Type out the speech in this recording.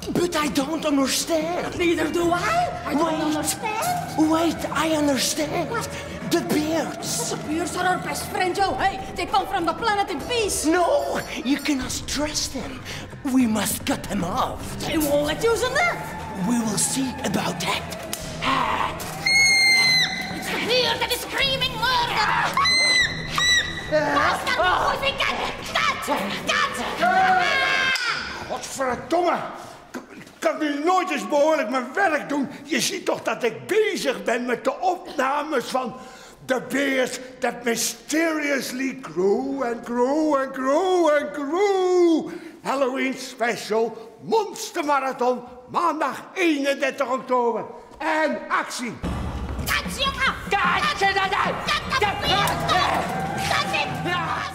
But I don't understand. Neither do I. I don't understand. Wait, I understand. What? The beards. The beards are our best friend, Joe. Hey, they come from the planet in peace. No, you cannot trust them. We must cut them off. They won't let you in there. We will see about that. It's the beard that is screaming murder. Bastard, Godverdomme! Kan nu nooit eens behoorlijk mijn werk doen? Je ziet toch dat ik bezig ben met de opnames van The Bears That Mysteriously Grew and Grew and Grew and Grew. Halloween-special, meestermarathon, maandag 31 oktober. En actie! Kats, jongen! Kats! Kats!